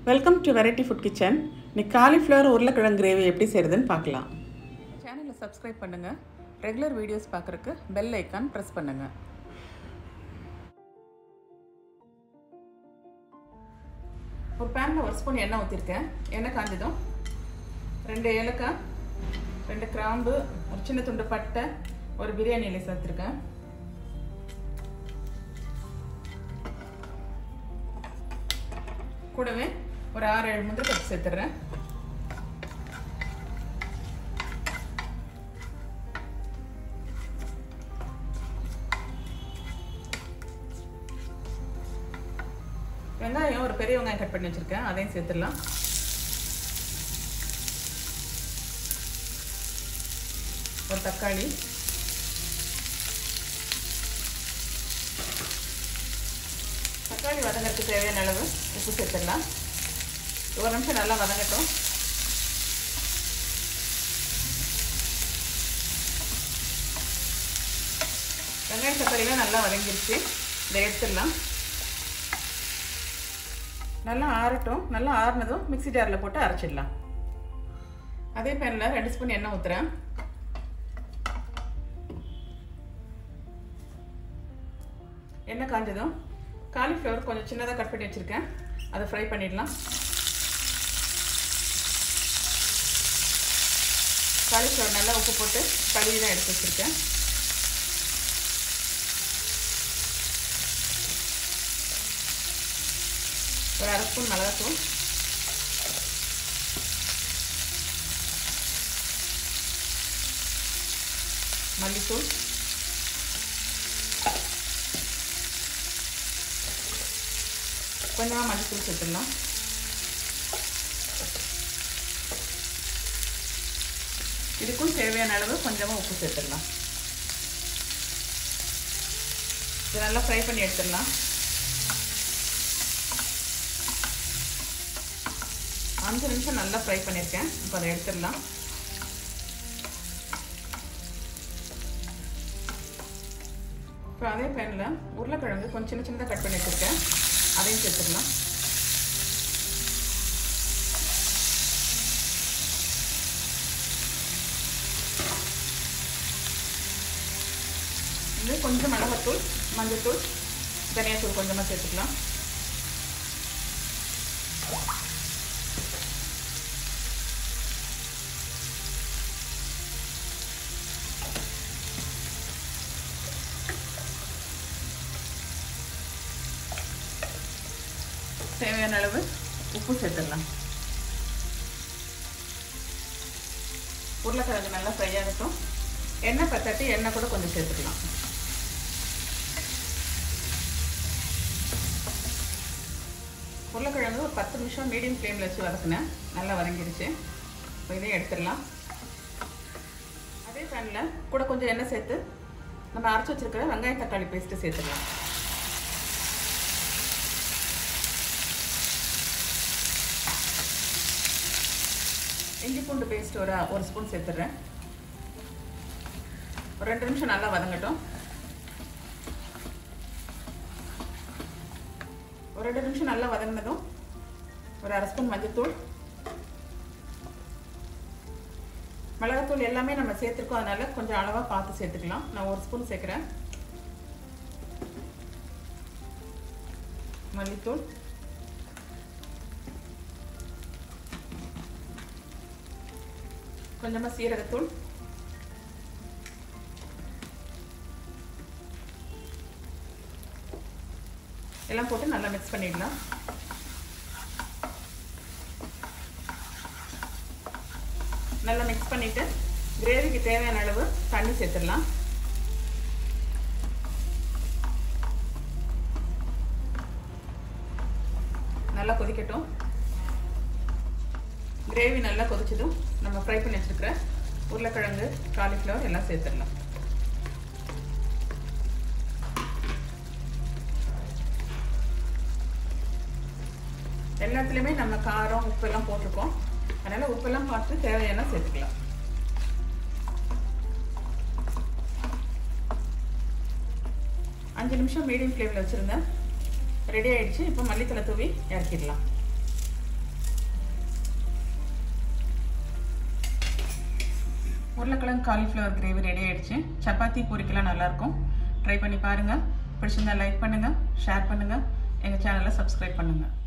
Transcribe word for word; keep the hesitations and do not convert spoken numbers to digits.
Welcome to variety food kitchen. இன்னைக்கு cauliflower உருளைக்கிழங்கு gravy எப்படி செய்கிறதுன்னு பார்க்கலாம். சேனலை சப்ஸ்கிரைப் பண்ணுங்கள். ரெகுலர் வீடியோஸ் பார்க்குறக்கு பெல் ஐக்கான் ப்ரெஸ் பண்ணுங்கள். ஒரு பேனில் ஒரு ஸ்பூன் எண்ணெய் ஊற்றிருக்கேன். எண்ணெய் காஞ்சதும் ரெண்டு ஏலக்காய், ரெண்டு கிராம்பு, ஒரு சின்ன துண்டு பட்டை, ஒரு பிரியாணி இலை சேர்த்துருக்கேன். கூடவே ஒரு ஆறு ஏழு முந்திரி பருப்பு சேர்த்துறேன். வெங்காயம் ஒரு பெரிய வெங்காயம் கட் பண்ணி வச்சிருக்கேன், அதையும் சேர்த்துடலாம். ஒரு தக்காளி, தக்காளி வதங்கிறதுக்கு தேவையான அளவு உப்பு சேர்த்துடலாம். ஒரு நிமிஷம் நல்லா வதங்கட்டும். வெங்காயம் தக்காளிலாம் நல்லா வதங்கிருச்சு. இதை எடுத்துடலாம். நல்லா ஆறட்டும். நல்லா ஆறுனதும் மிக்சி ஜாரில் போட்டு அரைச்சிடலாம். அதே பேனில் ரெண்டு ஸ்பூன் எண்ணெய் ஊற்றுறேன். எண்ணெய் காஞ்சதும் காலிஃப்ளவர் கொஞ்சம் சின்னதாக கட் பண்ணி வச்சுருக்கேன், அதை ஃப்ரை பண்ணிடலாம். காலிஃப்ளவர் நல்லா உப்பு போட்டு கழுவி தான் எடுத்து வச்சுருக்கேன். ஒரு அரை ஸ்பூன் மிளகாத்தூள், மல்லித்தூள், கொஞ்சமாக மல்லித்தூள் சேர்த்துடலாம். இதுக்கும் தேவையான அளவு கொஞ்சமாக உப்பு சேர்த்துடலாம். இது நல்லா ஃப்ரை பண்ணி எடுத்துடலாம். அஞ்சு நிமிஷம் நல்லா ஃப்ரை பண்ணியிருக்கேன். இப்போ அதை எடுத்துடலாம். இப்போ அதே பேனில் உருளைக்கிழங்கு கொஞ்சம் சின்ன சின்னதாக கட் பண்ணி வச்சுருக்கேன், அதையும் சேர்த்துடலாம். இது கொஞ்சம் மிளகாத்தூள், மஞ்சள்தூள், தனியாத்தூள் கொஞ்சமாக சேர்த்துக்கலாம். தேவையான அளவு உப்பு சேர்த்துடலாம். உருளைக்கிழங்கு நல்லா ஃப்ரை ஆகட்டும். எண்ணெய் பத்தாட்டி எண்ணெய் கூட கொஞ்சம் சேர்த்துக்கலாம். உருளைக்கிழங்கு ஒரு பத்து நிமிஷம் மீடியம் ஃப்ளேமில் வச்சு வதக்குனேன். நல்லா வதங்கிடுச்சு. இப்போ இதையும் எடுத்துடலாம். அதே பேனில் கூட கொஞ்சம் எண்ணெய் சேர்த்து நம்ம அரைச்சி வச்சுருக்கிற வெங்காயம் தக்காளி பேஸ்ட்டு சேர்த்துடலாம். இஞ்சி பூண்டு பேஸ்ட் ஒரு ஒரு ஸ்பூன் சேர்த்துடுறேன். ஒரு ரெண்டு நிமிஷம் நல்லா வதங்கட்டும். ஒரு ரெண்டு நிமிஷம் நல்லா வதங்கினதும் ஒரு அரை ஸ்பூன் மஞ்சள்தூள், மிளகாத்தூள் எல்லாமே நம்ம சேர்த்துருக்கோம், அதனால கொஞ்சம் அளவாக பார்த்து சேர்த்துக்கலாம். நான் ஒரு ஸ்பூன் சேர்க்குறேன். மல்லித்தூள், கொஞ்சமாக சீரகத்தூள், எல்லாம் போட்டு நல்லா மிக்ஸ் பண்ணிடலாம். நல்லா மிக்ஸ் பண்ணிட்டு கிரேவிக்கு தேவையான அளவு தண்ணி சேர்த்துடலாம். நல்லா கொதிக்கட்டும். கிரேவி நல்லா கொதிச்சதும் நம்ம ஃப்ரை பண்ணி வச்சுருக்கிற உருளைக்கிழங்கு, காலிஃப்ளவர் எல்லாம் சேர்த்துடலாம். எல்லாத்துலேயுமே நம்ம காரம் உப்பெல்லாம் போட்டிருக்கோம், அதனால் உப்பெல்லாம் பார்த்து தேவையான சேர்த்துக்கலாம். அஞ்சு நிமிஷம் மீடியம் ஃப்ளேமில் வச்சுருந்தேன். ரெடி ஆயிடுச்சு. இப்போ மல்லித்தலை தூவி இறக்கிடலாம். உருளைக்கிழங்கு காலிஃப்ளவர் கிரேவி ரெடி ஆயிடுச்சு. சப்பாத்தி பூரிக்கெல்லாம் நல்லாயிருக்கும். ட்ரை பண்ணி பாருங்கள். பிடிச்சிருந்தா லைக் பண்ணுங்கள், ஷேர் பண்ணுங்கள், எங்கள் சேனலை சப்ஸ்கிரைப் பண்ணுங்கள்.